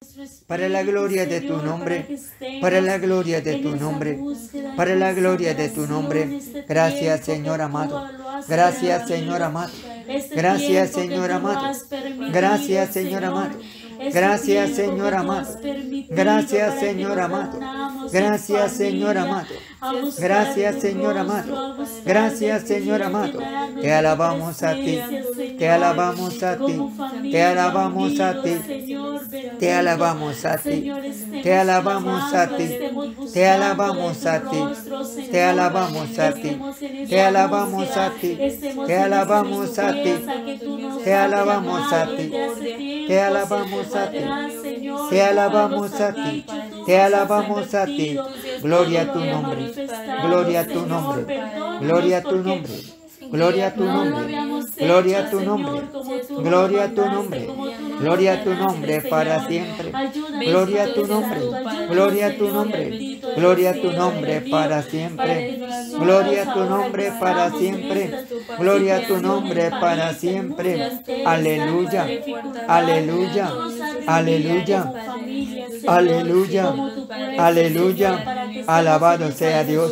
para la gloria de tu nombre, para la gloria de tu nombre, para la gloria de tu nombre. Gracias, Señor amado. Gracias, Señor amado. Gracias, Señor amado. Gracias, Señor amado. Gracias, Señor amado. Gracias, Señor amado. Gracias, Señor amado. Gracias, Señor amado. Gracias, Señor amado. Te alabamos a ti. Te alabamos a ti. Te alabamos a ti. Te alabamos a ti. Te alabamos a ti. Te alabamos a ti. Te alabamos a ti. Te alabamos a ti. Te alabamos a ti. Te alabamos a ti. Te alabamos a ti. Te alabamos a ti. Te alabamos a ti. Gloria a tu nombre. Gloria a tu nombre. Gloria a tu nombre. Gloria a tu nombre. Gloria a tu nombre. Gloria a tu nombre. Gloria a tu nombre para siempre. Gloria a tu nombre. Gloria a tu nombre. Gloria a tu nombre para siempre. Gloria a tu nombre para siempre. Gloria a tu nombre para siempre. Aleluya. Aleluya. Aleluya. Aleluya. Aleluya. Alabado sea Dios.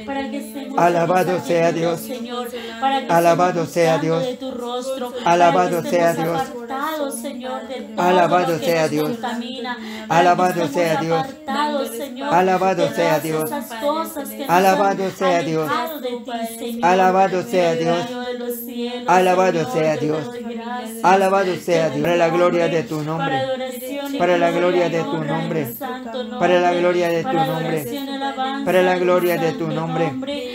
Alabado sea Dios. Alabado sea Dios. Alabado sea Dios. Alabado sea Dios. Alabado sea Dios. Alabado sea Dios. Alabado sea Dios. Alabado sea Dios. Alabado sea Dios. Alabado sea Dios. Para la gloria de tu nombre. Para la gloria de tu nombre. Para la gloria de tu nombre. Para la gloria de tu nombre.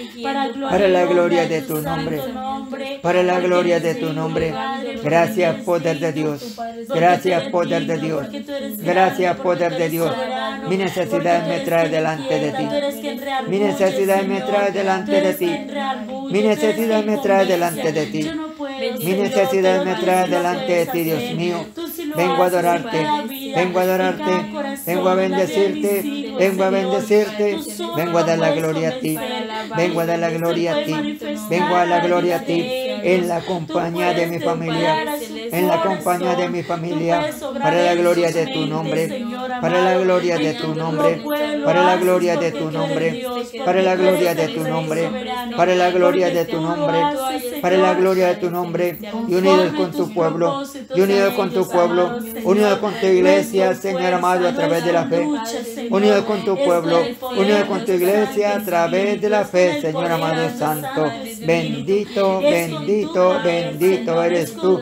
Para la gloria de tu nombre. Para la gloria de tu nombre. Gracias, poder de Dios. Gracias, poder de Dios. Gracias, poder de Dios. Mi necesidad me trae delante de ti. Mi necesidad me trae delante de ti. Mi necesidad me trae delante de ti. Mi necesidad me trae delante de ti, Dios mío. Vengo a adorarte. Vengo a adorarte. Vengo a bendecirte. Vengo a bendecirte. Vengo a dar la gloria a ti. Vengo a dar la gloria a ti. Vengo a dar la gloria a ti. En la compañía de mi familia. En la compañía de mi familia. Para la gloria de tu nombre. Para la gloria de tu nombre. Para la gloria de tu nombre. Para la gloria de tu nombre. Para la gloria de tu nombre. Para la gloria de tu nombre. Y unidos con tu pueblo. Y unidos con tu pueblo. Unidos con tu iglesia, Señor amado, a través de la fe. Unidos con tu pueblo. Unidos con tu iglesia a través de la fe, Señor amado santo. Bendito, bendito, bendito eres tú.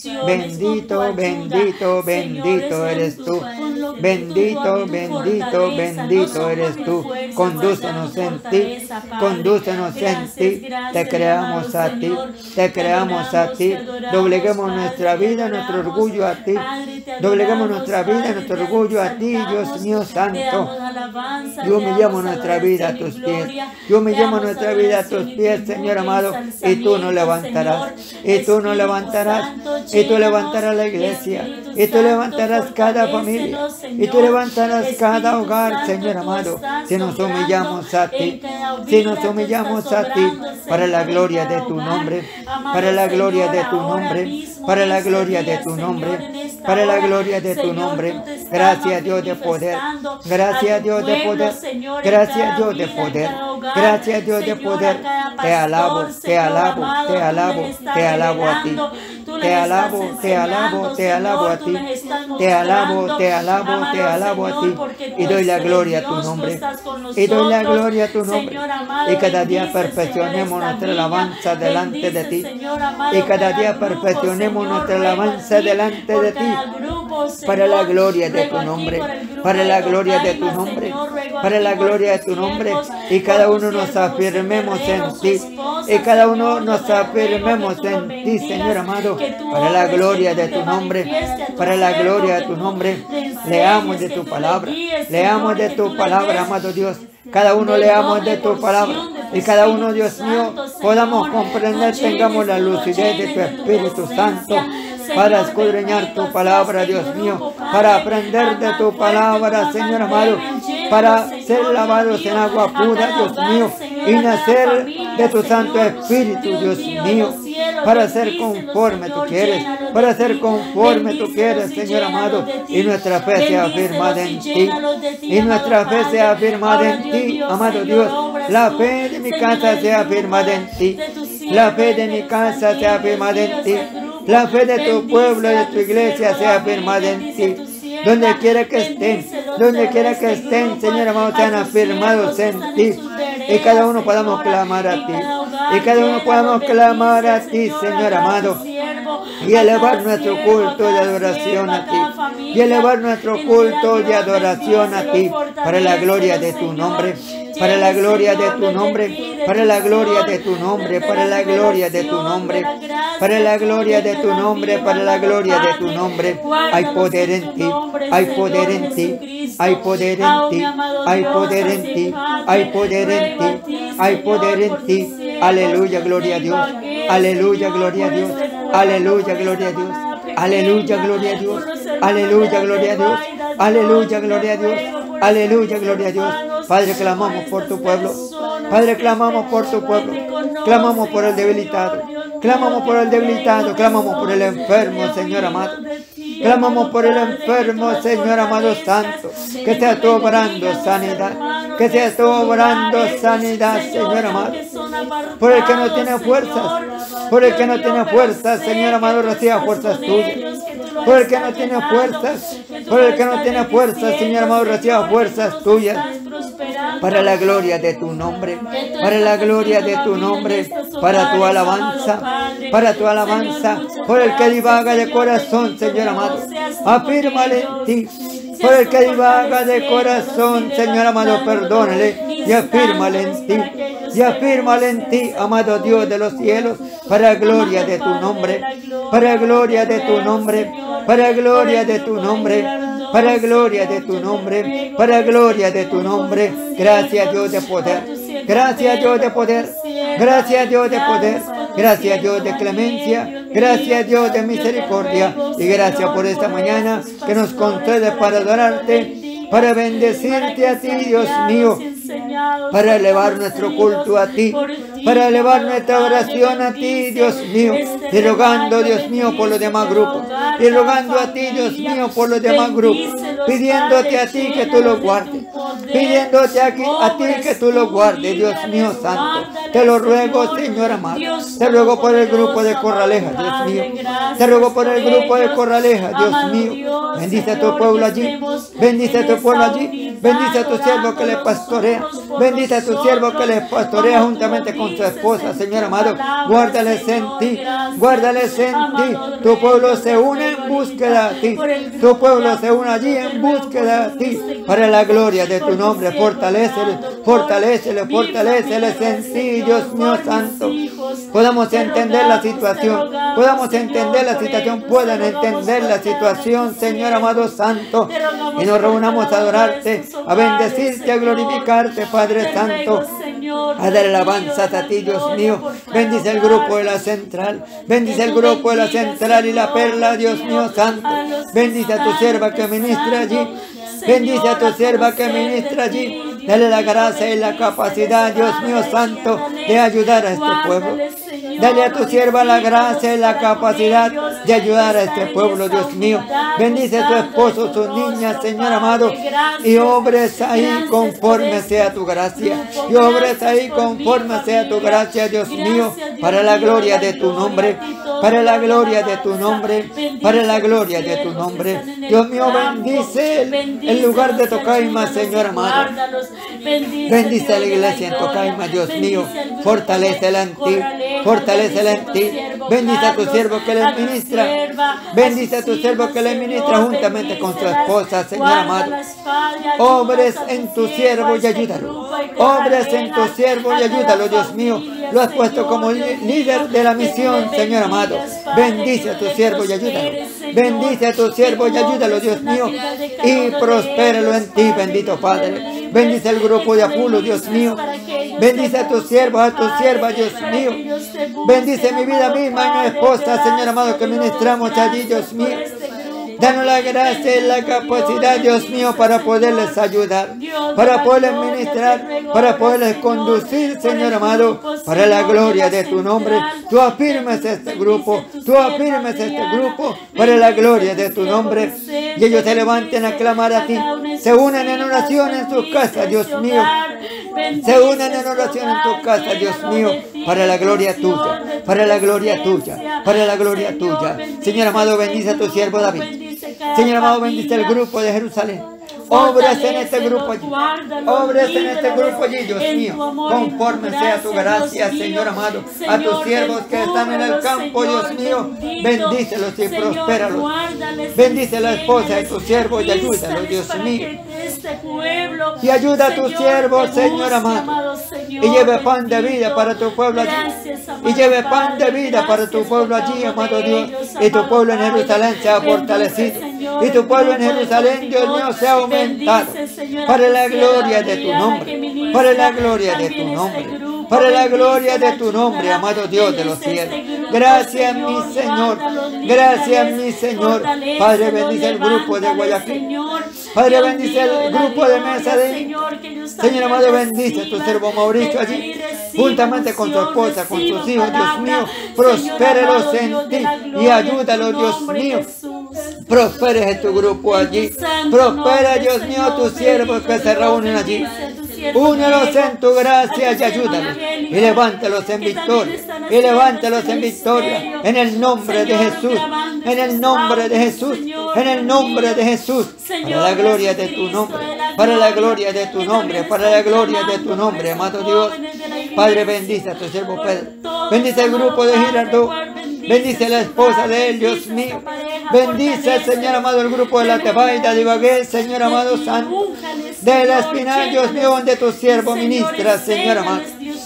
Bendito, bendito, bendito eres tú. Bendito, bendito, bendito eres tú. Condúcenos en ti. Condúcenos en ti. Te creamos a ti. Te creamos a ti. Dobleguemos nuestra vida, nuestro orgullo a ti. Dobleguemos nuestra vida, nuestro orgullo a ti, Dios mío santo. Y humillamos nuestra vida a tus pies. Y humillamos nuestra vida a tus pies, Señor amado. Y tú nos levantarás. Y tú nos levantarás. Y tú levantarás la iglesia. Y tú levantarás cada familia. Y tú levantarás cada hogar, Señor amado. Si nos humillamos a ti. Si nos humillamos a ti. Para la gloria de tu nombre. Para la gloria de tu nombre. Para la gloria de tu nombre. Para la gloria de tu nombre. Gracias, Dios de poder. Gracias, Dios de poder. Gracias, Dios de poder. Gracias, Dios de poder. Te alabo, te alabo, te alabo, te alabo a ti. Te alabo, te alabo, te alabo a ti. Te alabo, te alabo, te alabo a ti. Y doy la gloria a tu nombre. Y doy la gloria a tu nombre. Y cada día perfeccionemos nuestra alabanza delante de ti. Y cada día perfeccionemos nuestra alabanza delante de ti. Para la gloria de tu nombre. Para la gloria de tu nombre. Para la gloria de tu nombre. Y cada uno nos afirmemos en ti. Y cada uno nos afirmemos en ti, Señor amado. Para la gloria de tu nombre. Para la gloria de tu nombre. Leamos de tu palabra. Leamos de tu palabra, amado Dios. Cada uno leamos de tu palabra. Y cada uno, Dios mío, podamos comprender, tengamos la lucidez de tu Espíritu Santo. Para escudriñar tu palabra, Dios mío. Para aprender de tu palabra, Señor amado. Para ser lavados en agua pura, Dios mío. Y nacer de tu Santo Espíritu, Dios mío. para ser conforme tú quieres, para ser conforme tú quieres, Señor amado, y nuestra fe sea afirmada en ti, y nuestra fe sea afirmada en ti, amado Dios. La fe de mi casa sea afirmada en ti, la fe de mi casa sea afirmada en ti, la fe de tu pueblo, de tu iglesia sea afirmada en ti. Donde quiera que estén, Señor amado, sean afirmados en ti. Y cada uno podamos clamar a ti. Y cada uno podamos clamar a ti, Señor amado. Y elevar nuestro culto de adoración a ti. Y elevar nuestro culto de adoración a ti. Para la gloria de tu nombre. Para la gloria de tu nombre. Para la gloria de tu nombre. Para la gloria de tu nombre. Para la gloria de tu nombre. Para la gloria de tu nombre. Hay poder en ti. Hay poder en ti. Hay poder en ti. Hay poder en ti. Hay poder en ti. Hay poder en ti. Aleluya, gloria a Dios. Aleluya, gloria a Dios. Aleluya, gloria a Dios. Aleluya, gloria a Dios. Aleluya, gloria a Dios. Aleluya, gloria a Dios. Aleluya, gloria a Dios. Padre, clamamos por tu pueblo. Padre, clamamos por tu pueblo. Clamamos por el debilitado. Clamamos por el debilitado. Clamamos por el enfermo, Señor amado. Clamamos por el enfermo, Señor amado santo. Que sea tú obrando sanidad. Que sea tú obrando sanidad, Señor amado. Por el que no tiene fuerzas. Por el que no tiene fuerzas, Señor amado, reciba fuerzas tuyas. Por el que no tiene fuerzas. Por el que no tiene fuerzas, Señor amado, reciba fuerzas tuyas. Para la gloria de tu nombre. Para la gloria de tu nombre. Para tu alabanza. Para tu alabanza. Por el que divaga de corazón, Señor amado. Afírmale en ti. Por el que divaga de corazón, Señor amado, perdónale y afírmale en ti. Y afírmale en ti, amado Dios de los cielos, para gloria de tu nombre. Para gloria de tu nombre. Para gloria de tu nombre. Para gloria de tu nombre. Para gloria de tu nombre. Gracias, Dios de poder. Gracias, Dios de poder. Gracias, Dios de poder. Gracias, Dios de clemencia. Gracias, Dios de misericordia. Y gracias por esta mañana que nos concede para adorarte, para bendecirte a ti, Dios mío, para elevar nuestro culto a ti, para elevar nuestra oración a ti, Dios mío, y rogando, Dios mío, por los demás grupos, y rogando a ti, Dios mío, por los demás grupos, pidiéndote a ti que tú los guardes, pidiéndote a ti que tú los guardes, Dios mío santo. Te lo ruego, Señor amado. Te ruego por el grupo de Corraleja, Dios mío. Te ruego por el grupo de Corraleja, Dios mío. Bendice a tu pueblo allí. Bendice a tu pueblo allí. Bendice a tu siervo que le pastorea. Bendice a tu siervo que le pastorea juntamente con su esposa, Señor amado. Guárdales en ti. Guárdales en ti. Tu pueblo se une en búsqueda de ti. Tu pueblo se une allí en búsqueda de ti. Para la gloria de tu nombre. Fortaléceles. Fortaléceles. Fortaléceles en ti, Dios mío santo. Podamos entender la situación. Podamos entender la situación. Puedan entender la situación, Señor amado santo. Y nos reunamos a adorarte, a bendecirte, a glorificarte, Padre santo. A dar alabanzas a ti, Dios mío. Bendice el grupo de la central. Bendice el grupo de la central y la perla, Dios mío santo. Bendice a tu sierva que ministra allí. Bendice a tu sierva que ministra allí. Dale la gracia y la capacidad, Dios mío santo, de ayudar a este pueblo. Dale a tu sierva la gracia y la capacidad de ayudar a este pueblo, Dios mío. Bendice a tu esposo, sus niñas, Señor amado, y obres ahí conforme sea tu gracia. Y obres ahí conforme sea tu gracia, Dios mío, para la gloria de tu nombre. Para la gloria de tu nombre. Para la gloria de tu nombre. Dios mío, bendice el lugar de Tocaima, Señor amado. Bendice a la iglesia en Tocaima, Dios mío. Fortalécela en ti. Fortalécela en ti. Bendice a tu siervo que le ministra. Bendice a tu siervo que le ministra juntamente con su esposa, Señor amado. Obres en tu siervo y ayúdalo. Obres en tu siervo y ayúdalo, Dios mío. Lo has puesto como líder de la misión, Señor amado. Bendice a tu siervo y ayúdalo. Bendice a tu siervo y ayúdalo, Dios mío. Y prospéralo en ti, bendito Padre. Bendice el grupo de Apulo, Dios mío. Bendice a tus siervos, a tus siervas, Dios mío. Bendice mi vida misma y mi esposa, Señor amado, que ministramos allí, Dios mío. Danos la gracia y la capacidad, Dios mío, para poderles ayudar, para poderles ministrar, para poderles conducir, Señor amado, para la gloria de tu nombre. Tú afirmes este grupo, tú afirmes este grupo para la gloria de tu nombre. Y ellos se levanten a clamar a ti, se unen en oración en sus casas, Dios mío. Se unen en oración en tu casa, Dios mío, para la gloria tuya, para la gloria tuya, para la gloria tuya. Señor amado, bendice a tu siervo David. Señor amado, bendice el grupo de Jerusalén. Obras en este grupo allí. Obras en este grupo allí, Dios mío. Conforme sea tu gracia, Señor amado. A tus siervos que están en el campo, Dios mío. Bendícelos y prospéralos. Bendice a la esposa de tu siervo y ayúdalos, Dios mío. Y ayuda a tus siervos, Señor amado. Y lleve pan de vida para tu pueblo allí. Y lleve pan de vida para tu pueblo allí, amado Dios. Y tu pueblo en Jerusalén sea fortalecido. Y tu pueblo en Jerusalén, Dios mío, sea aumentado. Para la gloria de tu nombre. Para la gloria de tu nombre. Para la gloria de tu nombre, amado Dios de los cielos. Gracias, mi Señor. Gracias, mi Señor. Padre, bendice el grupo de Guayaquil. Padre, bendice el grupo de Mesa de... Señor amado, bendice a tu siervo Mauricio allí, juntamente con su esposa, con sus hijos, Dios mío. Prospéralos en ti y ayúdalos, Dios mío. Prospere en tu grupo allí. Prospera, Dios mío, a tus siervos que se reúnen allí. Únelos en tu gracia y ayúdalos. Y levántalos en victoria. Y levántalos en victoria. En el nombre de Jesús. En el nombre de Jesús. En el nombre de Jesús. Para la gloria de tu nombre. Para la gloria de tu nombre. Para la gloria de tu nombre, amado Dios. Padre, bendice a tu siervo Pedro. Bendice el grupo de Girardot. Bendice la esposa de él, Dios mío. Bendice, Señor amado, el grupo de la Tebaida de Ibagué, Señor amado santo. De la Espinal, Dios mío, donde tu siervo ministra, Señor amado.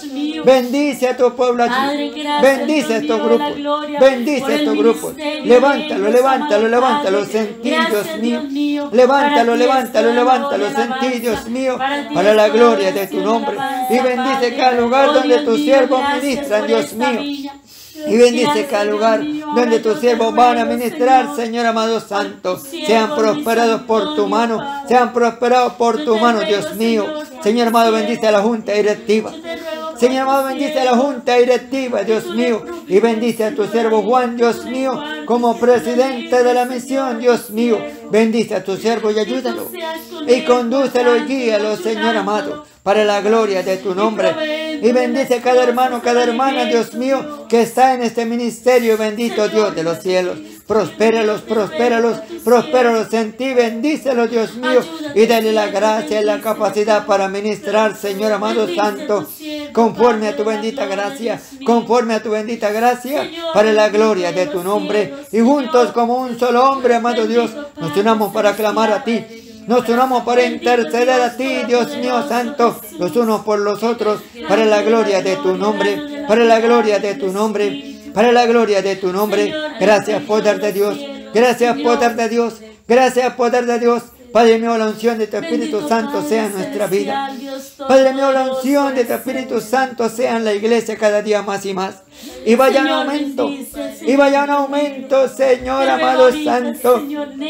Bendice a tu pueblo allí. Bendice a estos grupos. Bendice a estos grupos. Levántalo, levántalo, levántalo en ti, Dios mío. Levántalo, levántalo, levántalo en ti, Dios mío, para la gloria de tu nombre. Y bendice cada lugar donde tus siervos ministran, Dios mío. Y bendice cada lugar donde tus siervos van a ministrar, Señor amado santo. Sean prosperados por tu mano. Sean prosperados por tu mano, Dios mío. Señor amado, bendice a la junta directiva. Señor amado, bendice a la junta directiva, Dios mío. Y bendice a tu siervo Juan, Dios mío, como presidente de la misión, Dios mío. Bendice a tu siervo y ayúdalo. Y condúcelo y guíalo, Señor amado, para la gloria de tu nombre. Y bendice a cada hermano, cada hermana, Dios mío, que está en este ministerio, bendito Dios de los cielos. Prospéralos, prospéralos, prospéralos en ti, bendícelos, Dios mío, y dale la gracia y la capacidad para ministrar, Señor amado santo, conforme a tu bendita gracia, conforme a tu bendita gracia, para la gloria de tu nombre. Y juntos como un solo hombre, amado Dios, nos unamos para clamar a ti. Nos unamos para interceder a ti, Dios mío santo, los unos por los otros, para la gloria de tu nombre, para la gloria de tu nombre, para la gloria de tu nombre. Gracias, poder de Dios. Gracias, poder de Dios. Gracias, poder de Dios. Padre mío, la unción de tu Espíritu Santo sea en nuestra vida. Padre mío, la unción de tu Espíritu Santo sea en la iglesia cada día más y más. Y vaya en aumento. Y vaya en aumento, Señor amado santo.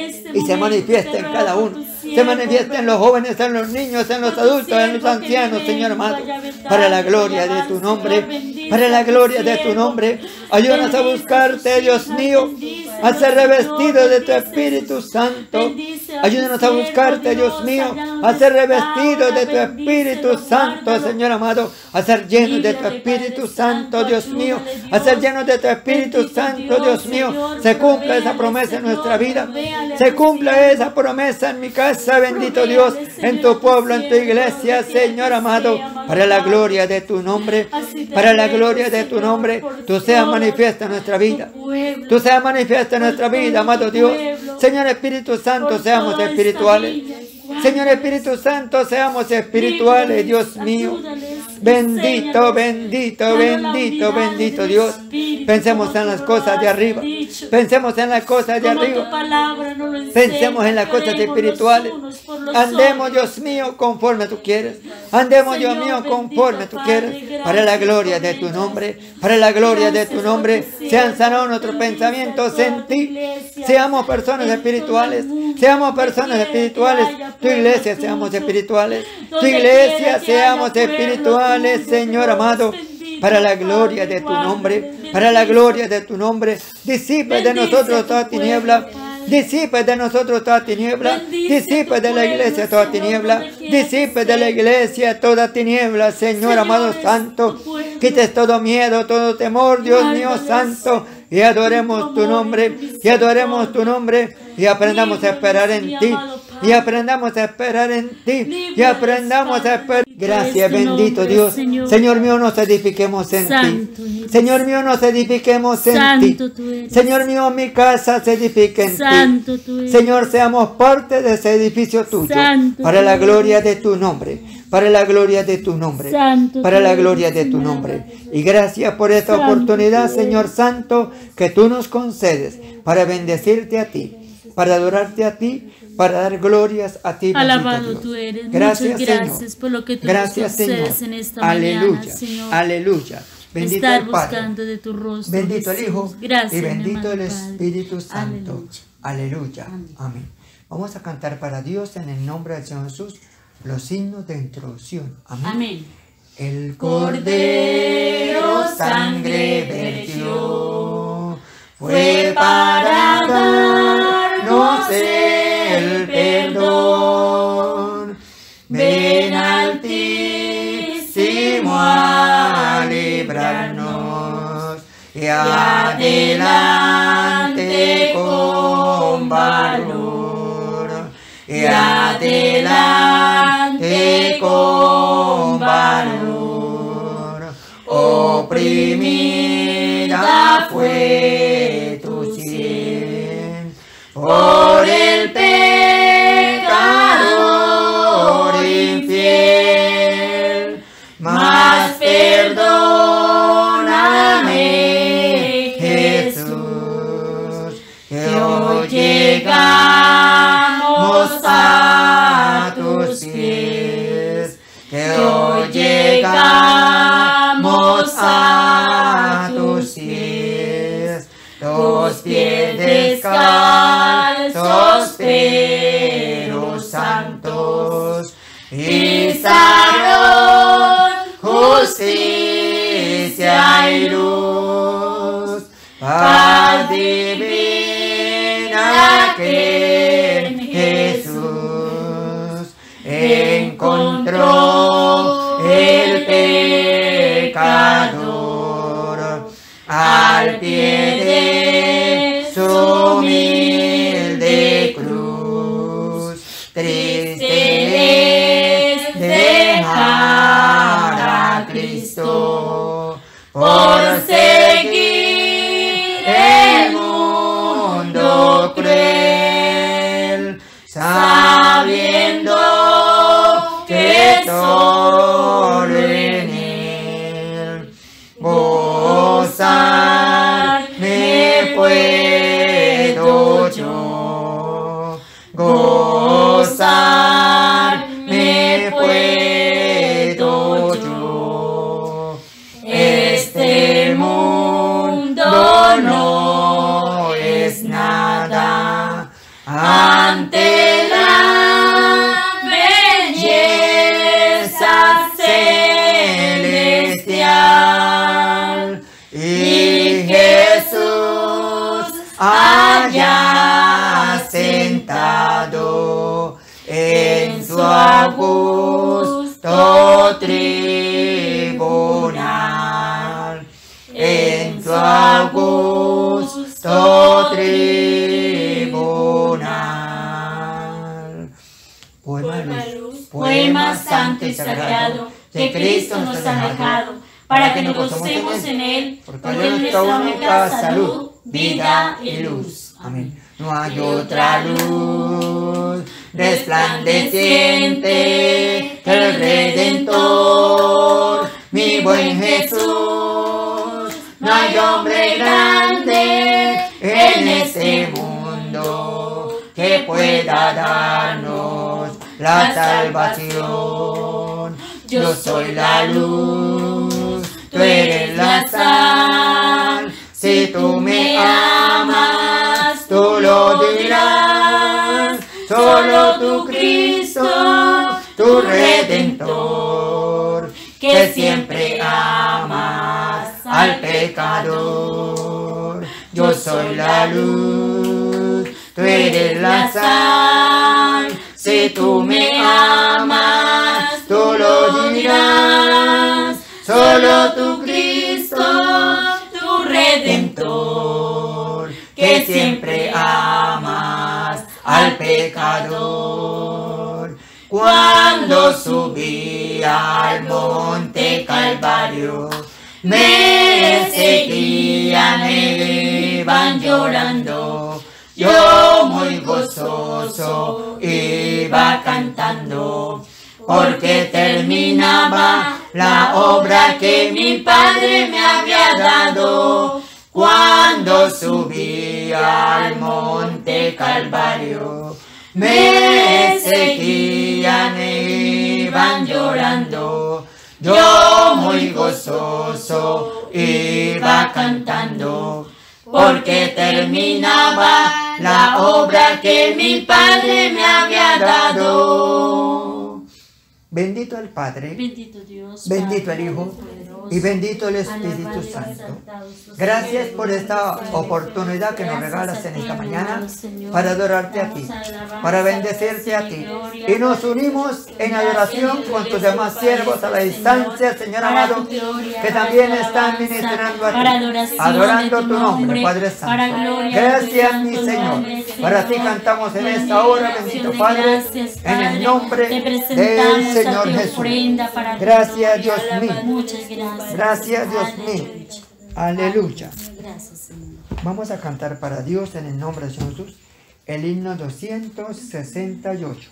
Y se manifiesta en cada uno. Se manifiesta en los jóvenes, en los niños, en los adultos, en los ancianos, Señor amado. Para la gloria de tu nombre. Para la gloria de tu nombre. Ayúdanos a buscarte, Dios mío. A ser revestidos de tu Espíritu Santo. Ayúdanos a buscarte, Dios mío. A ser revestidos de tu Espíritu Santo, Señor amado. A ser llenos de tu Espíritu Santo, Dios mío. A ser llenos de tu Espíritu Santo, Dios mío. Se cumpla esa promesa en nuestra vida. Se cumpla esa promesa en mi casa, bendito Dios. En tu pueblo, en tu iglesia, Señor amado. Para la gloria de tu nombre. Para la gloria de tu nombre. Tú seas manifiesta en nuestra vida. Tú seas manifiesta en nuestra vida, amado Dios. Señor Espíritu Santo, seamos espirituales. Señor Espíritu Santo, seamos espirituales, Dios mío. Bendito, bendito, bendito, bendito Dios. Pensemos en las cosas de arriba. Pensemos en las cosas de arriba. Pensemos en las cosas espirituales. Andemos, Dios mío, conforme tú quieres. Andemos, Dios mío, conforme tú quieres. Para la gloria de tu nombre. Para la gloria de tu nombre. Sean sanados nuestros pensamientos en ti. Seamos personas espirituales. Seamos personas espirituales. Tu iglesia seamos espirituales. Tu iglesia seamos espirituales, Señor amado. Para la gloria de tu nombre, para la gloria de tu nombre, disipe de nosotros toda tiniebla, disipe de nosotros toda tiniebla, disipe de la iglesia toda tiniebla, disipe de la iglesia toda tiniebla, Señor amado santo, quites todo miedo, todo temor, Dios mío santo, y adoremos tu nombre, y adoremos tu nombre, y aprendamos a esperar en ti. Y aprendamos a esperar en ti. Y aprendamos a esperar. Gracias, bendito Dios. Señor mío, nos edifiquemos en ti. Señor mío, nos edifiquemos en ti. Señor mío, mi casa se edifique en ti. Señor, seamos parte de ese edificio tuyo. Para la gloria de tu nombre. Para la gloria de tu nombre. Para la gloria de tu nombre. Y gracias por esta oportunidad, Señor Santo, que tú nos concedes para bendecirte a ti, para adorarte a ti, para dar glorias a ti. Alabado tú eres. Gracias, muchas gracias Señor. Por lo que tú gracias, nos concedes Señor. En esta Aleluya. mañana, Señor. Aleluya. Bendito Estar el Padre. buscando de tu rostro. Bendito el Jesús. Hijo. Gracias, y bendito el Padre. Espíritu Santo. Aleluya. Aleluya. Amén. Vamos a cantar para Dios en el nombre del Señor Jesús los signos de introducción. Amén. Amén. El Cordero sangre vertió, fue para darnos el perdón. Ven Altísimo a librarnos y adelante con valor. Y adelante con valor. Oprimida fue tu sien por el pecador infiel, mas perdóname, Jesús, que hoy llegamos a tus pies, que hoy llegamos a tus pies, los pies descalzos pero santos, y salud, justicia y luz, paz divina que en Jesús encontró el pecador al pie de su humilde cruz. Triste es dejar a Cristo por seguir el mundo cruel, sabiendo que solo en Él gozar me puedo yo, gozar me puedo yo. Este mundo no es nada ante la belleza celestial, y Jesús allá sentado en su augusto tribunal, en su augusto tribunal. Poema santo y sagrado que Cristo nos ha dejado, para que nos gocemos en Él, porque Él es nuestra única salud, vida y luz. Amén. No hay otra luz resplandeciente que el Redentor, mi buen Jesús. No hay nombre grande en este mundo que pueda darnos la salvación. Yo soy la luz, tú eres la sal. Si tú me amas, tú lo dirás. Solo tu Cristo, tu Redentor, que siempre amas al pecador. Yo soy la luz, tú eres la sal. Si tú me amas, tú lo dirás. Solo tu Cristo, tu Redentor, que siempre amas al pecador. Cuando subí al monte Calvario, me seguían, me iban llorando. Yo muy gozoso iba cantando, porque terminaba la obra que mi Padre me había dado. Cuando subí al monte Calvario, me seguían, me iban llorando. Yo muy gozoso iba cantando, porque terminaba la obra que mi Padre me había dado. Bendito el Padre, Bendito Dios, bendito el Hijo y bendito el Espíritu Santo. Gracias por esta oportunidad que nos regalas en esta mañana para adorarte a ti, para bendecirte a ti. Y nos unimos en adoración con tus demás siervos a la distancia, Señor amado, que también están ministrando a ti, adorando tu nombre, Padre Santo. Gracias, mi Señor. Para ti cantamos en esta hora, bendito Padre, en el nombre del Señor Jesús. Gracias, Dios mío. Muchas gracias. Gracias, Dios mío. Aleluya. Gracias, Señor. Vamos a cantar para Dios en el nombre de Jesús el himno 268.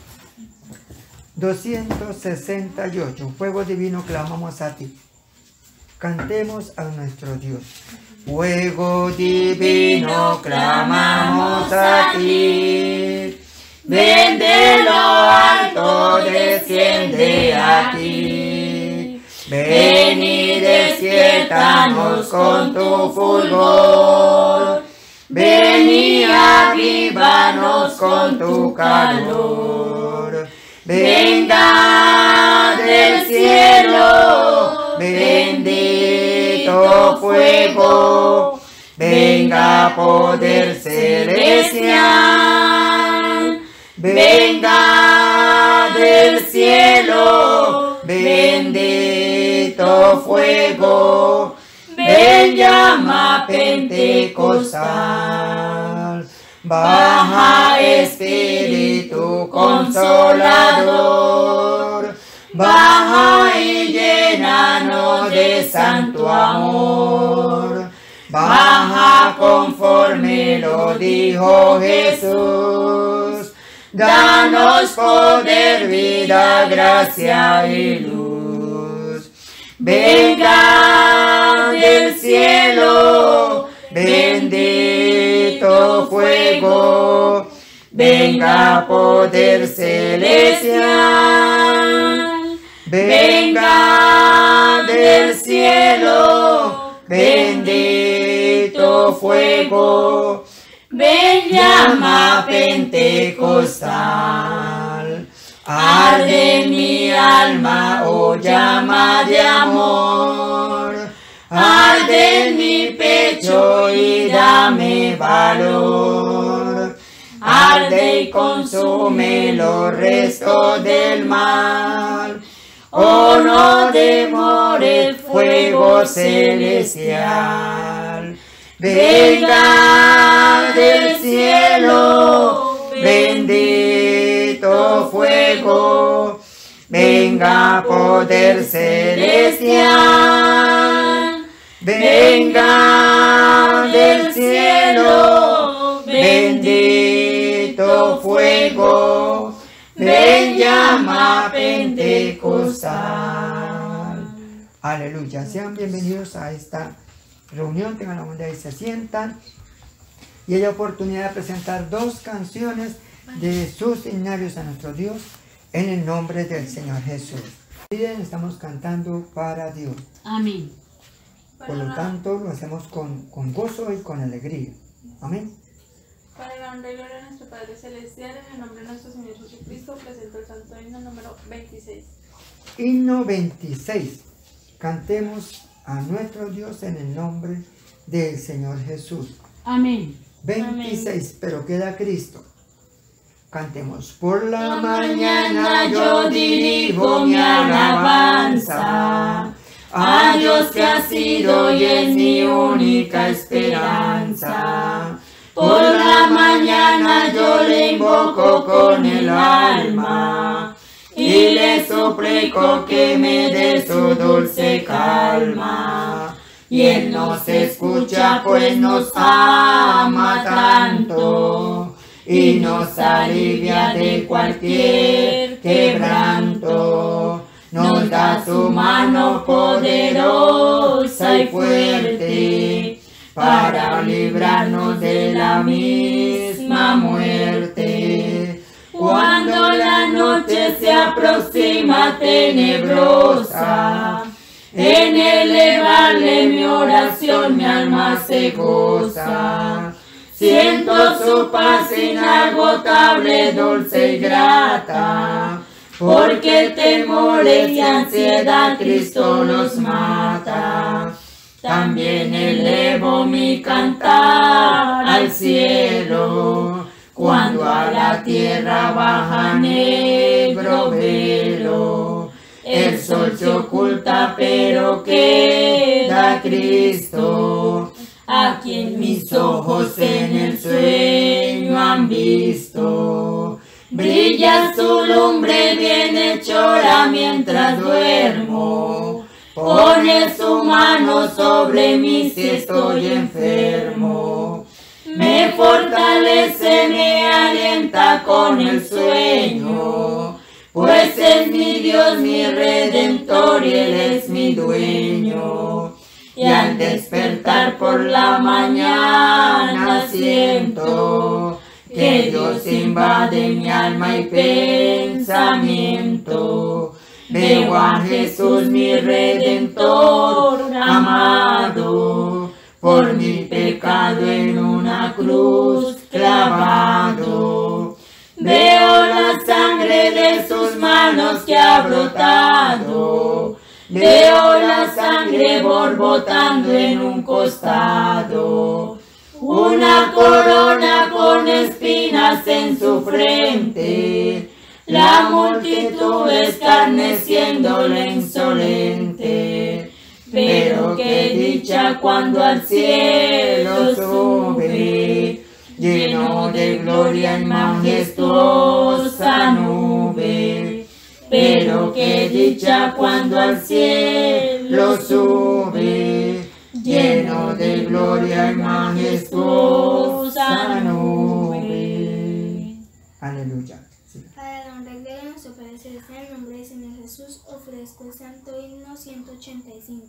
268. Fuego divino, clamamos a ti. Cantemos a nuestro Dios. Fuego divino, clamamos a ti. Ven de lo alto, desciende aquí. Ven y despiértanos con tu fulgor. Ven y avívanos con tu calor. Venga del cielo, bendito fuego. Venga poder celestial. Venga del cielo, bendito fuego. Ven llama pentecostal. Baja Espíritu Consolador. Baja y llénanos de santo amor. Baja conforme lo dijo Jesús. Danos poder, vida, gracia y luz. Venga del cielo, bendito fuego. Venga poder celestial. Venga del cielo, bendito fuego. Ven llama pentecostal. Arde mi alma, oh llama de amor. Arde en mi pecho y dame valor. Arde y consume los restos del mal. Oh, no demore el fuego celestial. Venga del cielo, bendito fuego. Venga poder celestial. Venga del cielo, bendito fuego. Ven llama pentecostal. Aleluya. Sean bienvenidos a esta reunión, tengan la bondad y se sientan. Y hay oportunidad de presentar 2 canciones de sus himnarios a nuestro Dios en el nombre del Señor Jesús. Miren, estamos cantando para Dios. Amén. Por lo tanto, lo hacemos con gozo y con alegría. Amén. Para la honra y gloria de nuestro Padre Celestial, en el nombre de nuestro Señor Jesucristo, presento el santo himno número 26. Himno 26. Cantemos a nuestro Dios en el nombre del Señor Jesús. Amén. 26, Amén. pero queda Cristo. Cantemos. Por la mañana yo dirijo mi alabanza a Dios que ha sido y es mi única esperanza. Por la mañana yo le invoco con el alma y le suplico que me dé su dulce calma. Y Él nos escucha pues nos ama tanto y nos alivia de cualquier quebranto. Nos da su mano poderosa y fuerte para librarnos de la misma muerte. Cuando la noche se aproxima tenebrosa, en elevarle mi oración mi alma se goza. Siento su paz inagotable, dulce y grata, porque temores y ansiedad Cristo los mata. También elevo mi cantar al cielo, cuando a la tierra baja negro velo. El sol se oculta, pero queda Cristo, a quien mis ojos en el sueño han visto. Brilla su lumbre bienhechora mientras duermo, pone su mano sobre mí si estoy enfermo. Me fortalece, me alienta con el sueño, pues es mi Dios, mi Redentor y Él es mi dueño. Y al despertar por la mañana siento que Dios invade mi alma y pensamiento. Veo a Jesús mi Redentor amado, por mi pecado en una cruz clavado. Veo la sangre de sus manos que ha brotado, veo la sangre borbotando en un costado. Una corona con espinas en su frente, la multitud escarneciéndole insolente. Pero qué dicha cuando al cielo sube, lleno de gloria en majestuosa nube. Pero qué dicha cuando al cielo sube, lleno de gloria en majestuosa nube. Aleluya. Sí. Para la honra y gloria de nuestro Padre Celestial, en nombre del Señor Jesús, ofrezco el santo himno 185.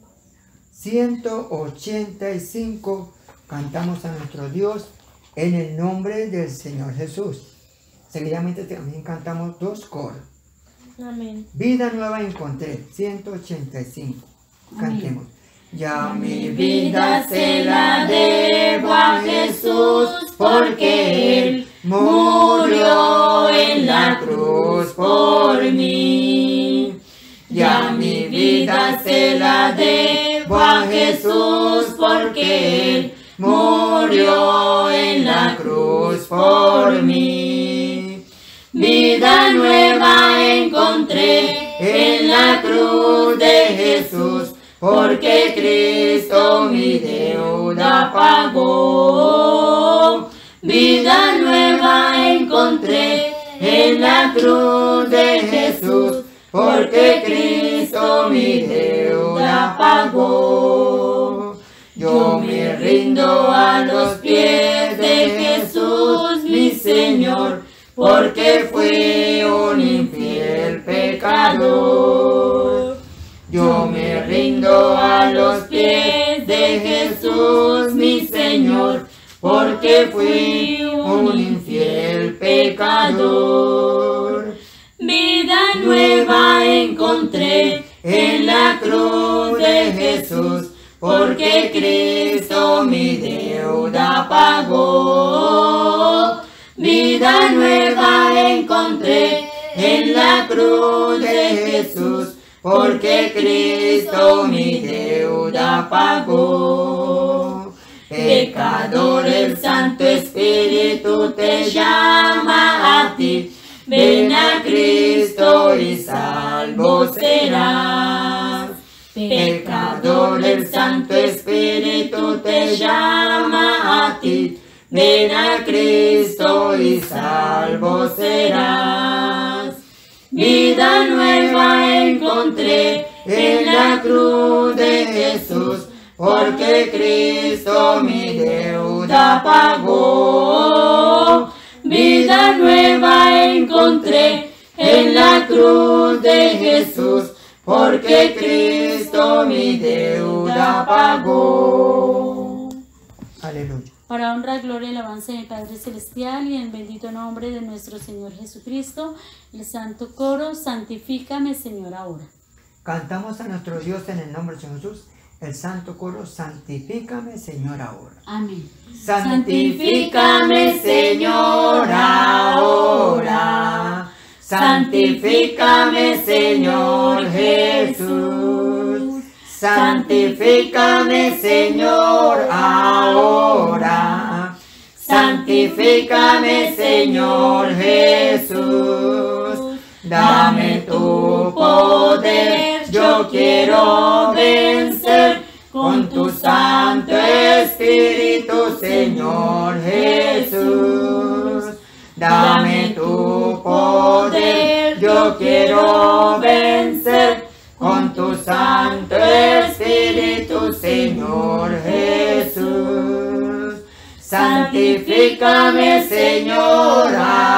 185, cantamos a nuestro Dios en el nombre del Señor Jesús. Seguidamente también cantamos 2 coros. Amén. Vida nueva encontré, 185. Cantemos. Ya mi vida se la debo a Jesús, porque Él murió en la cruz por mí. Ya mi vida se la debo a Jesús, porque Él murió en la cruz por mí. Vida nueva encontré en la cruz de Jesús, porque Cristo mi deuda pagó. Vida nueva encontré en la cruz de Jesús, porque Cristo mi deuda pagó. Yo me rindo a los pies de Jesús mi Señor, porque fui un infiel pecador. Yo me rindo a los pies de Jesús Jesús mi Señor, porque fui un infiel pecador. Vida nueva encontré en la cruz de Jesús, porque Cristo mi deuda pagó. Vida nueva encontré en la cruz de Jesús, porque Cristo mi deuda pagó. Pecador, el Santo Espíritu te llama a ti. Ven a Cristo y salvo serás. Pecador, el Santo Espíritu te llama a ti. Ven a Cristo y salvo serás. Vida nueva encontré en la cruz de Jesús, porque Cristo mi deuda pagó. Vida nueva encontré en la cruz de Jesús, porque Cristo mi deuda pagó. Aleluya. Para honra, gloria y alabanza del Padre Celestial y en el bendito nombre de nuestro Señor Jesucristo, el santo coro, santifícame Señor ahora. Cantamos a nuestro Dios en el nombre de Jesús, el santo coro, santifícame Señor ahora. Amén. Santifícame Señor ahora. Santifícame Señor Jesús. Santifícame Señor ahora. Santifícame Señor Jesús. Dame tu poder, yo quiero vencer con tu Santo Espíritu, Señor Jesús. Dame tu poder, yo quiero vencer con tu Santo Espíritu, Señor Jesús. Santifícame, Señor,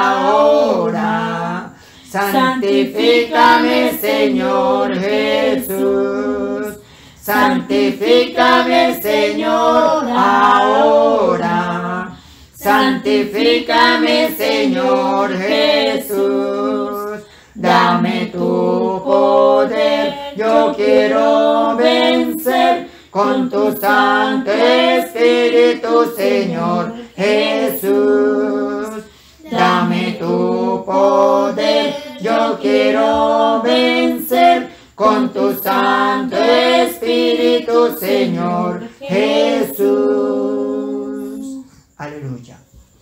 ahora. Santifícame, Señor Jesús. Santifícame, Señor, ahora. Santifícame, Señor Jesús. Dame tu poder, yo quiero vencer con tu Santo Espíritu, Señor Jesús. Dame tu poder, yo quiero vencer con tu Santo Espíritu, Señor Jesús. Aleluya.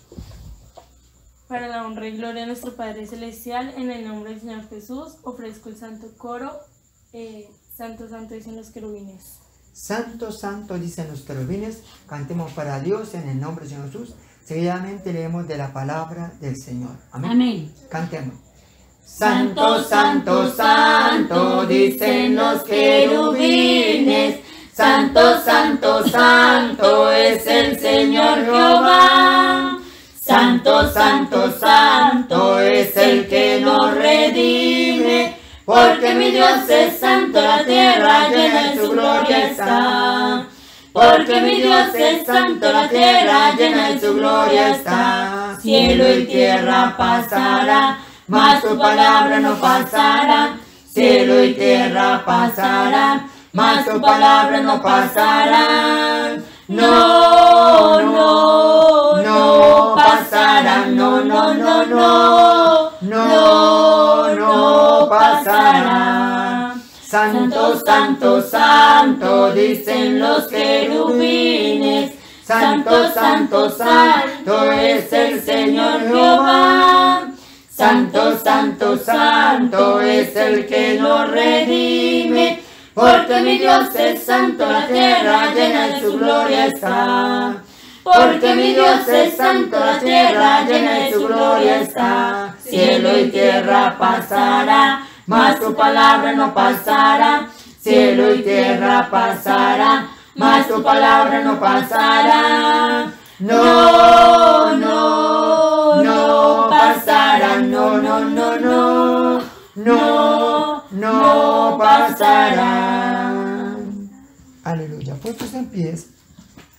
Para la honra y gloria de nuestro Padre Celestial, en el nombre del Señor Jesús, ofrezco el santo coro. Santo, santo, dicen los querubines. Santo, santo, dicen los querubines. Cantemos para Dios en el nombre de Jesús. Seguidamente leemos de la palabra del Señor. Amén. Amén. Cantemos. Santo, santo, santo, dicen los querubines. Santo, santo, santo es el Señor Jehová. Santo, santo, santo es el que nos redime. Porque mi Dios es santo, la tierra llena de su gloria está. Porque mi Dios es santo, la tierra llena de su gloria está. Cielo y tierra pasará, mas tu palabra no pasará. Cielo y tierra pasarán, mas tu palabra no pasará. No, no, no pasarán, no, no, no, no, no, no pasará. Santo, santo, santo, dicen los querubines. Santo, santo, santo es el Señor Jehová. Santo, santo, santo es el que nos redime. Porque mi Dios es santo, la tierra llena de su gloria está. Porque mi Dios es santo, la tierra llena de su gloria está. Cielo y tierra pasará, mas tu palabra no pasará. Cielo y tierra pasará, mas tu palabra no pasará. No, no, no pasará, no, no, no, no, no, no pasará. Aleluya. Puestos en pies,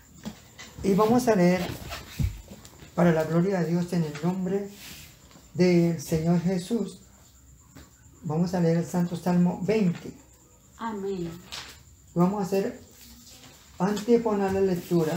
Y vamos a leer para la gloria de Dios en el nombre del Señor Jesús. Vamos a leer el Santo Salmo 20. Amén. Vamos a hacer antífona la lectura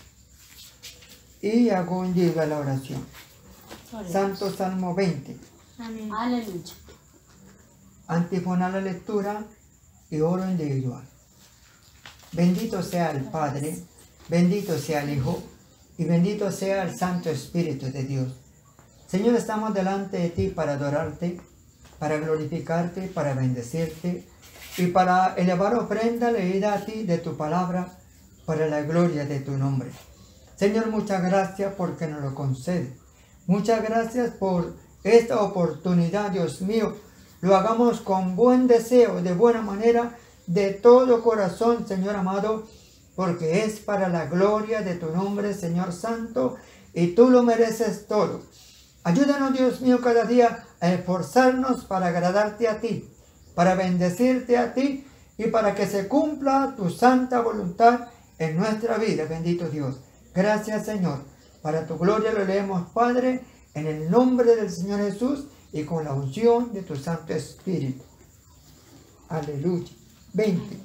y hago individual la oración. Santo Salmo 20. Amén. Aleluya. Antífona la lectura y oro individual. Bendito sea el Padre, bendito sea el Hijo y bendito sea el Santo Espíritu de Dios. Señor, estamos delante de ti para adorarte, para glorificarte, para bendecirte y para elevar ofrenda leída a ti de tu palabra para la gloria de tu nombre. Señor, muchas gracias porque nos lo concedes. Muchas gracias por esta oportunidad, Dios mío. Lo hagamos con buen deseo, de buena manera, de todo corazón, Señor amado, porque es para la gloria de tu nombre, Señor Santo, y tú lo mereces todo. Ayúdanos, Dios mío, cada día a esforzarnos para agradarte a ti, para bendecirte a ti y para que se cumpla tu santa voluntad en nuestra vida, bendito Dios. Gracias, Señor. Para tu gloria lo leemos, Padre, en el nombre del Señor Jesús y con la unción de tu Santo Espíritu. Aleluya. 20.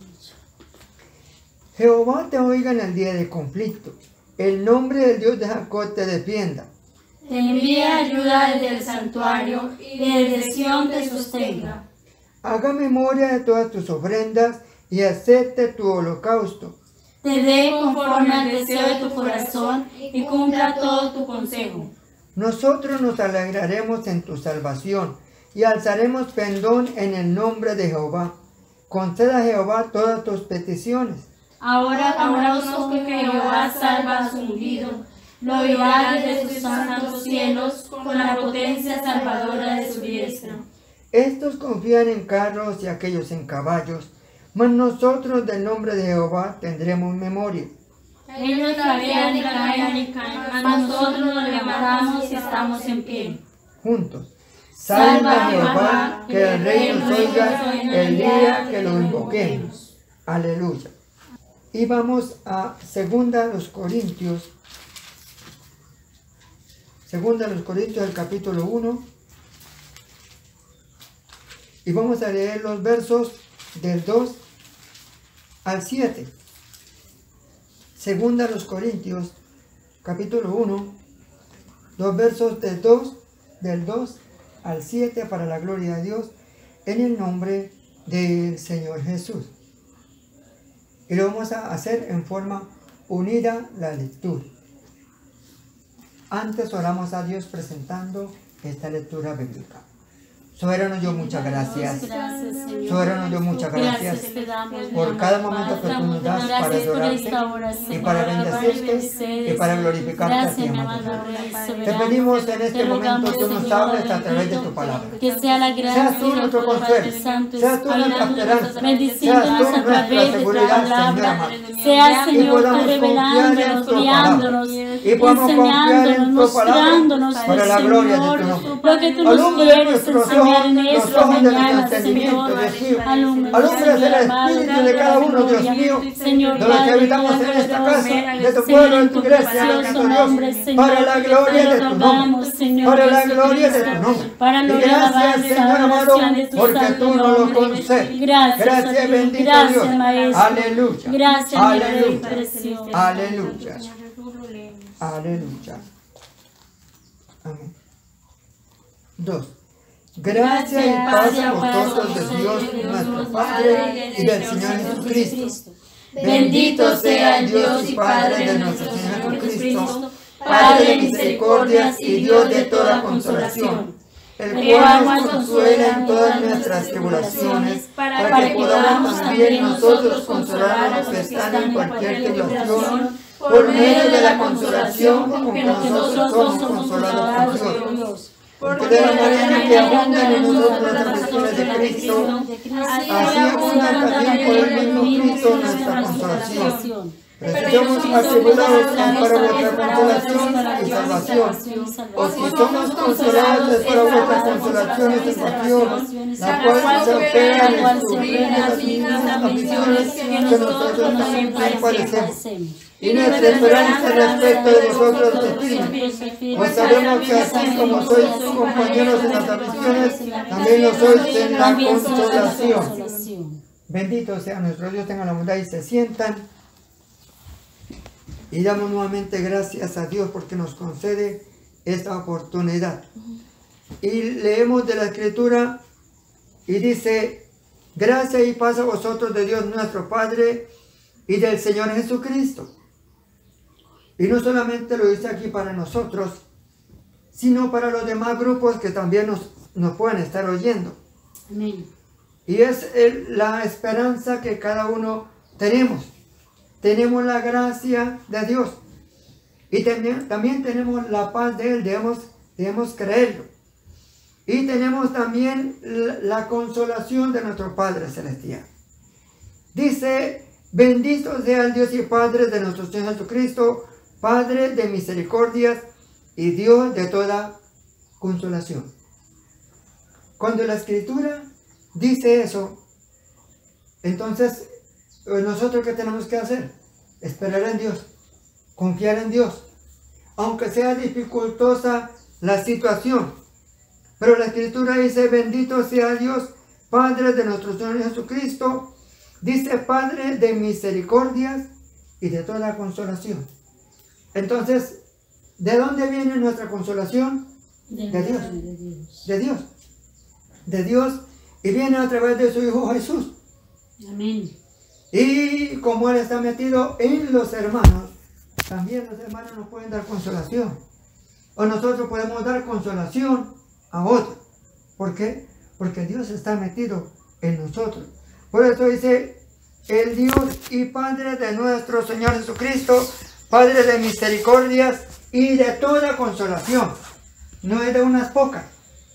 Jehová te oiga en el día de conflicto. El nombre del Dios de Jacob te defienda. Te envía ayuda desde el santuario y desde Sión te sostenga. Haga memoria de todas tus ofrendas y acepte tu holocausto. Te dé conforme al deseo de tu corazón y cumpla todo tu consejo. Nosotros nos alegraremos en tu salvación y alzaremos pendón en el nombre de Jehová. Conceda a Jehová todas tus peticiones. Ahora conozco que Jehová salva a su ungido. Lo oirá desde sus santos cielos con la potencia salvadora de su diestra. Estos confían en carros y aquellos en caballos, mas nosotros del nombre de Jehová tendremos memoria. Ellos cabían y caen, mas nosotros nos levantamos y estamos en pie. Juntos. Salva a Jehová, que el Rey nos oiga el día que lo invoquemos. Aleluya. Y vamos a 2 Corintios. 2 Corintios, el capítulo 1. Y vamos a leer los versos del 2 al 7. 2 Corintios, capítulo 1, los versos del 2 al 7 para la gloria de Dios, en el nombre del Señor Jesús. Y lo vamos a hacer en forma unida la lectura. Antes oramos a Dios presentando esta lectura bíblica. Soberano Dios, muchas gracias. Soberano Dios, muchas gracias por cada momento que tú nos das para adorarte y para bendecirte y para glorificarte a ti, amado Dios. Te pedimos en este momento tú nos hables a través de tu palabra. Que sea la gracia, Seas tú nuestro consuelo, seas tú nuestra esperanza, bendiciéndonos a través de tu palabra. Sea, Señor, tú revelándonos, guiándonos, enseñándonos, mostrándonos, para la gloria de tu nombre. Lo que tú nos quieres enseñar en esta mañana, Señor. Alumbra el espíritu de cada uno, Dios mío, Señor, de los que habitamos en esta casa, de tu pueblo, de tu iglesia, bendito Dios, para la gloria de tu nombre, para la gloria de tu nombre. Y gracias, Señor amado, porque tú nos lo concedes. Gracias, bendito Dios. Aleluya. Gracias, aleluya. precioso. Aleluya. Aleluya. Amén. 2. Gracias y paz a vosotros de Dios nuestro Padre y del Señor Jesucristo. Bendito sea el Dios y Padre de nuestro Señor Jesucristo, Padre de misericordias y Dios de toda consolación, el cual nos consuela en todas nuestras tribulaciones, para que podamos también nosotros consolar a los que están en cualquier tribulación, por medio de la consolación con que nosotros somos consolados por Dios. Porque de la manera que abundan en nosotros las aflicciones de Cristo, así abundan también por el mismo Cristo nuestra consolación. Pero si somos atribulados para vuestra consolación y salvación. O si somos consolados es para vuestra consolación y salvación, la cual se opera en descubrir las mismas ambiciones que nosotros también padecemos. Y nuestra esperanza respecto de vosotros es firme, pues sabemos que así como sois compañeros en las aflicciones, también lo sois en la consolación. Bendito sea nuestro Dios, tengan la bondad y se sientan. Y damos nuevamente gracias a Dios porque nos concede esta oportunidad. Y leemos de la Escritura y dice: gracia y paz a vosotros de Dios nuestro Padre y del Señor Jesucristo. Y no solamente lo dice aquí para nosotros, sino para los demás grupos que también nos pueden estar oyendo. Amén. Y es la esperanza que cada uno tenemos. Tenemos la gracia de Dios. Y también tenemos la paz de Él, debemos creerlo. Y tenemos también la consolación de nuestro Padre Celestial. Dice: bendito sea el Dios y Padre de nuestro Señor Jesucristo, Padre de misericordias y Dios de toda consolación. Cuando la Escritura dice eso, entonces nosotros ¿qué tenemos que hacer? Esperar en Dios, confiar en Dios, aunque sea dificultosa la situación. Pero la Escritura dice: bendito sea Dios, Padre de nuestro Señor Jesucristo, dice Padre de misericordias y de toda consolación. Entonces, ¿de dónde viene nuestra consolación? De Dios. De Dios. De Dios. Y viene a través de su Hijo Jesús. Amén. Y como Él está metido en los hermanos, también los hermanos nos pueden dar consolación. O nosotros podemos dar consolación a otros. ¿Por qué? Porque Dios está metido en nosotros. Por eso dice: el Dios y Padre de nuestro Señor Jesucristo, Padre de misericordias y de toda consolación. No es de unas pocas.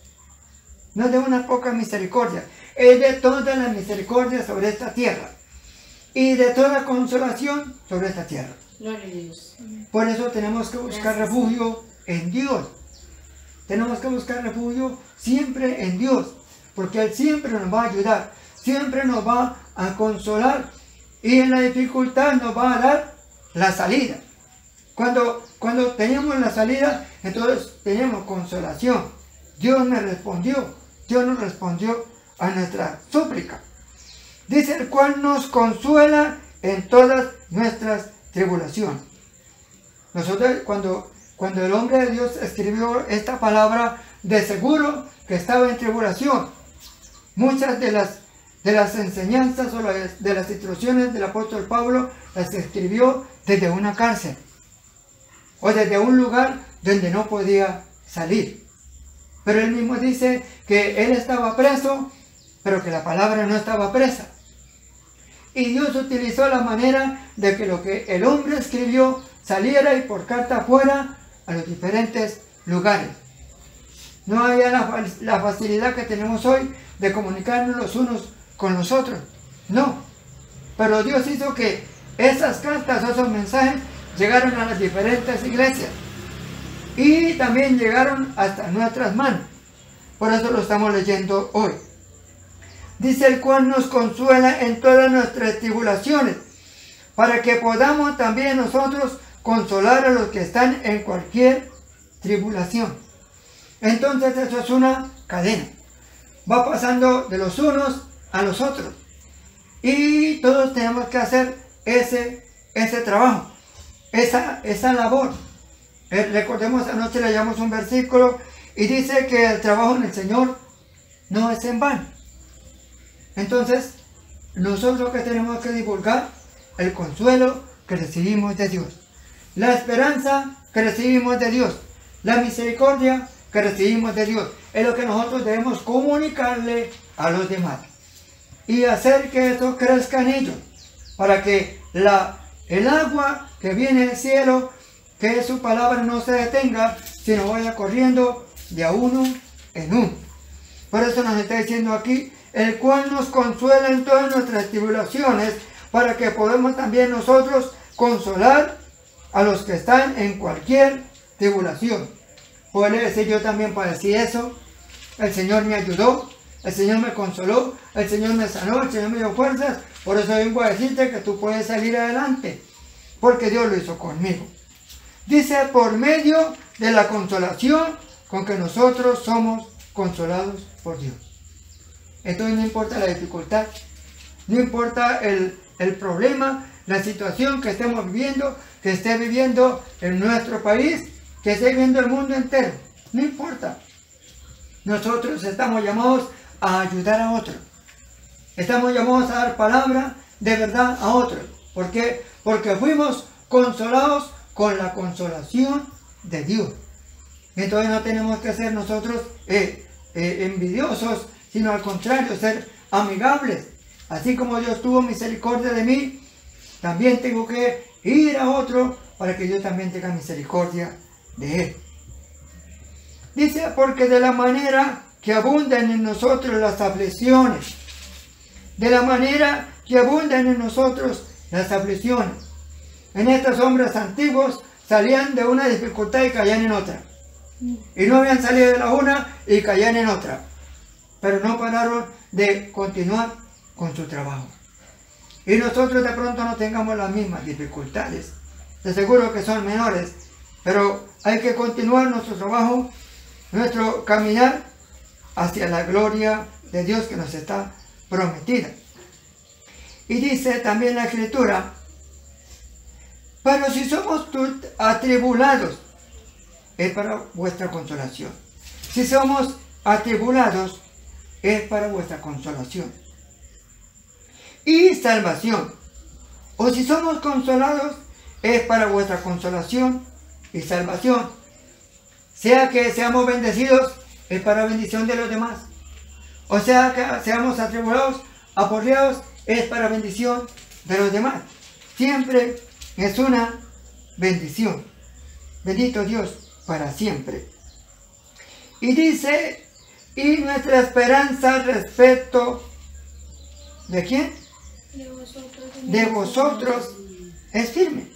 No es de unas pocas misericordias. Es de toda la misericordia sobre esta tierra. Y de toda consolación sobre esta tierra. Gloria a Dios. Por eso tenemos que buscar refugio en Dios. Tenemos que buscar refugio siempre en Dios. Porque Él siempre nos va a ayudar. Siempre nos va a consolar. Y en la dificultad nos va a dar la salida. Cuando tenemos la salida, entonces tenemos consolación. Dios me respondió. Dios nos respondió a nuestra súplica. Dice: el cual nos consuela en todas nuestras tribulaciones. Nosotros, cuando el hombre de Dios escribió esta palabra, de seguro que estaba en tribulación. Muchas de las enseñanzas o de las instrucciones del apóstol Pablo las escribió desde una cárcel o desde un lugar donde no podía salir. Pero él mismo dice que él estaba preso, pero que la palabra no estaba presa. Y Dios utilizó la manera de que lo que el hombre escribió saliera y por carta fuera a los diferentes lugares. No había la facilidad que tenemos hoy de comunicarnos los unos con los otros. No. Pero Dios hizo que esas cartas o esos mensajes llegaron a las diferentes iglesias. Y también llegaron hasta nuestras manos. Por eso lo estamos leyendo hoy. Dice: el cual nos consuela en todas nuestras tribulaciones, para que podamos también nosotros consolar a los que están en cualquier tribulación. Entonces eso es una cadena. Va pasando de los unos a los otros. Y todos tenemos que hacer ese trabajo, esa labor. Recordemos, anoche leíamos un versículo y dice que el trabajo en el Señor no es en vano. Entonces, nosotros que tenemos que divulgar el consuelo que recibimos de Dios, la esperanza que recibimos de Dios, la misericordia que recibimos de Dios, es lo que nosotros debemos comunicarle a los demás y hacer que eso crezca en ellos, para que el agua que viene del cielo, que su palabra no se detenga, sino vaya corriendo de a uno en uno. Por eso nos está diciendo aquí: el cual nos consuela en todas nuestras tribulaciones, para que podamos también nosotros consolar a los que están en cualquier tribulación. Puede decir, yo también padecí eso. El Señor me ayudó, el Señor me consoló, el Señor me sanó, el Señor me dio fuerzas. Por eso vengo a decirte que tú puedes salir adelante, porque Dios lo hizo conmigo. Dice, por medio de la consolación con que nosotros somos consolados por Dios. Entonces no importa la dificultad, no importa el problema, la situación que estemos viviendo, que esté viviendo en nuestro país, que esté viviendo el mundo entero, no importa. Nosotros estamos llamados a ayudar a otros. Estamos llamados a dar palabra de verdad a otros. ¿Por qué? Porque fuimos consolados con la consolación de Dios. Entonces no tenemos que ser nosotros envidiosos, sino al contrario, ser amigables. Así como Dios tuvo misericordia de mí, también tengo que ir a otro para que yo también tenga misericordia de él. Dice, porque de la manera que abundan en nosotros las aflicciones, de la manera que abundan en nosotros las aflicciones. En estos hombres antiguos salían de una dificultad y caían en otra. Y no habían salido de la una y caían en otra. Pero no pararon de continuar con su trabajo. Y nosotros de pronto no tengamos las mismas dificultades. De seguro que son menores. Pero hay que continuar nuestro trabajo, nuestro caminar hacia la gloria de Dios que nos está prometida. Y dice también la Escritura, pero si somos atribulados, es para vuestra consolación. Si somos atribulados, es para vuestra consolación y salvación. O si somos consolados, es para vuestra consolación y salvación. Sea que seamos bendecidos, es para bendición de los demás. O sea que seamos atribulados, aporreados, es para bendición de los demás. Siempre es una bendición. Bendito Dios para siempre. Y dice, y nuestra esperanza respecto ¿de quién? De vosotros es firme.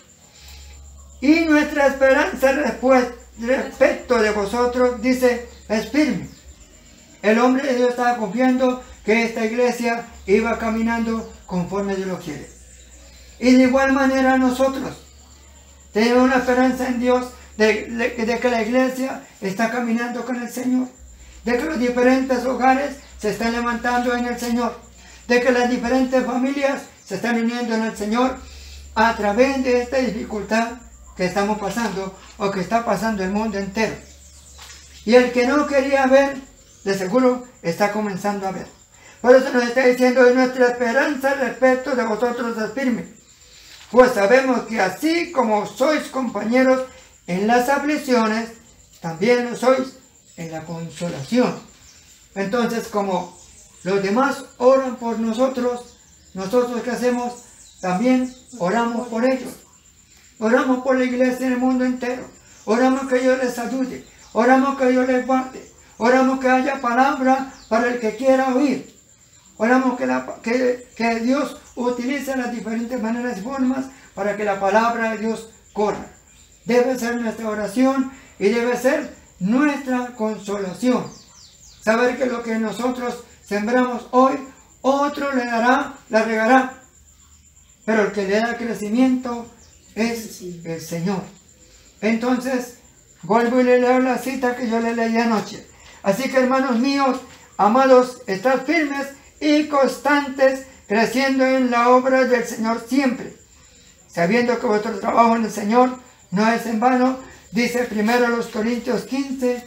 Y nuestra esperanza respecto de vosotros, dice, es firme. El hombre de Dios estaba confiando que esta iglesia iba caminando conforme Dios lo quiere. Y de igual manera nosotros tenemos una esperanza en Dios de que la iglesia está caminando con el Señor, de que los diferentes hogares se están levantando en el Señor, de que las diferentes familias se están uniendo en el Señor a través de esta dificultad que estamos pasando o que está pasando el mundo entero. Y el que no quería ver, de seguro está comenzando a ver. Por eso nos está diciendo, que nuestra esperanza respecto de vosotros es firme. Pues sabemos que así como sois compañeros en las aflicciones, también lo sois en la consolación. Entonces, como los demás oran por nosotros, nosotros ¿qué hacemos? También oramos por ellos. Oramos por la iglesia en el mundo entero. Oramos que Dios les ayude. Oramos que Dios les guarde. Oramos que haya palabra para el que quiera oír. Oramos que Dios utilice las diferentes maneras y formas para que la palabra de Dios corra. Debe ser nuestra oración y debe ser nuestra consolación. Saber que lo que nosotros sembramos hoy, otro le dará, la regará. Pero el que le da crecimiento es el Señor. Entonces, vuelvo y le leo la cita que yo le leí anoche. Así que, hermanos míos, amados, estad firmes y constantes, creciendo en la obra del Señor siempre, sabiendo que vuestro trabajo en el Señor no es en vano, dice 1 Corintios 15,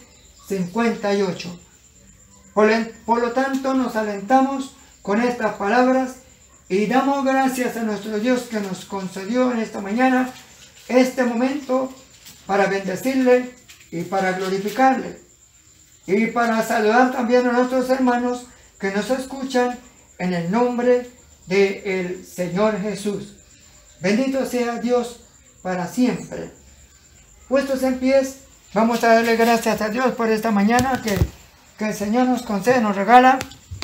58. Por lo tanto, nos alentamos con estas palabras y damos gracias a nuestro Dios que nos concedió en esta mañana este momento para bendecirle y para glorificarle y para saludar también a nuestros hermanos que nos escuchan en el nombre del Señor Jesús. Bendito sea Dios para siempre. Puestos en pies, vamos a darle gracias a Dios por esta mañana que el Señor nos concede, nos regala,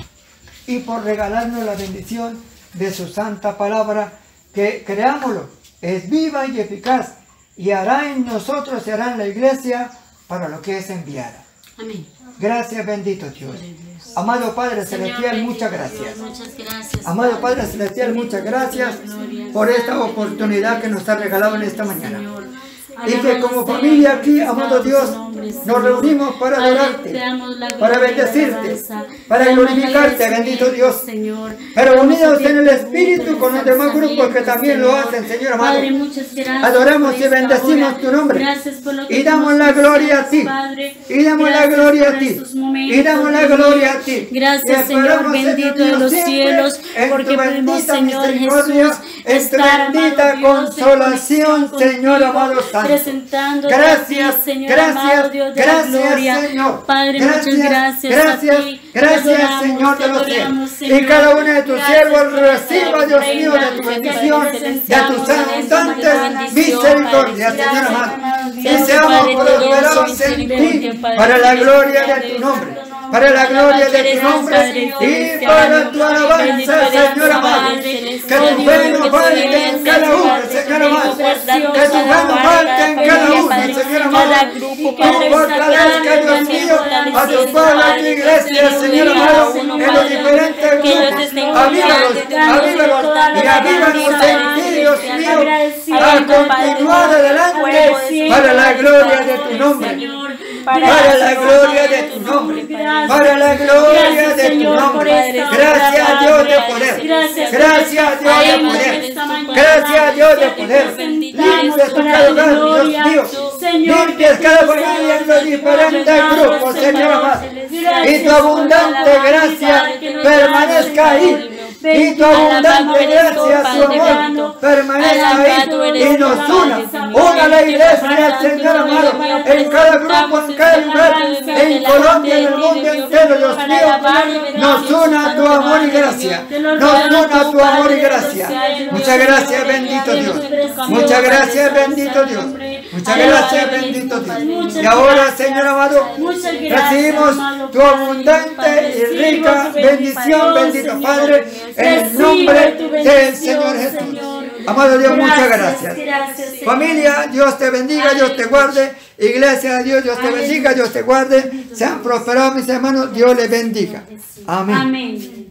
y por regalarnos la bendición de su santa palabra, que creámoslo, es viva y eficaz, y hará en nosotros, y hará en la iglesia para lo que es enviada. Amén. Gracias, bendito Dios. Amado Padre Celestial, muchas gracias. Muchas gracias. Amado Padre Celestial, muchas gracias por esta oportunidad que nos ha regalado en esta mañana. Y que como familia aquí, amado Dios, nos reunimos para adorarte, para bendecirte, para glorificarte, bendito Dios. Pero unidos en el Espíritu con los demás grupos que también lo hacen, Señor amado. Adoramos y bendecimos tu nombre. Y damos la gloria a ti. Y damos la gloria a ti. Y damos la gloria a ti. Gracias, Señor bendito de los cielos, porque pudimos, Señor Jesús, estar en tu bendita consolación, Señor amado Santo. Gracias, Señor amado Dios de la gloria. Señor. Padre, muchas gracias a ti. Gracias, Señor de los cielos. Y cada uno de tus siervos reciba, Dios mío, de tu bendición, de tus abundantes misericordias, Señor amado. Y seamos prosperados en ti para la gloria de tu nombre. Para la gloria de tu nombre y para tu alabanza, Señor amado. Que tu fe no falte en cada uno, Señor amado. Que tu fe no falte en cada uno, Señor amado. Tú fortalezca, Dios mío, a tu pueblo, a tu iglesia, Señor amado, en los diferentes grupos. Avívalos y avívanos en ti, Dios mío, a continuar adelante para la gloria de tu nombre. Para la gloria de tu nombre, para la gloria de tu nombre. Gracias, Dios de poder. Gracias, Dios de poder. Gracias, Dios de poder. Limpias cada hogar, Dios mío. Limpias cada familia en los diferentes grupos, Señor amado. Y tu abundante gracia permanezca ahí. Y tu abundante gracia, su amor, permanezca ahí y nos una la iglesia, Señor amado, en cada grupo, en cada lugar, en Colombia, en el mundo entero, Dios mío, nos una tu amor y gracia, nos una tu amor y gracia. Muchas gracias, bendito Dios. Muchas gracias, bendito Dios. Muchas gracias, bendito Dios. Y ahora, Señor amado, recibimos tu abundante y rica bendición, bendito Padre, en el nombre del Señor Jesús. Amado Dios, muchas gracias. Familia, Dios te bendiga, Dios te guarde. Iglesia de Dios, Dios te bendiga, Dios te guarde. Sean prosperados mis hermanos, Dios les bendiga. Amén.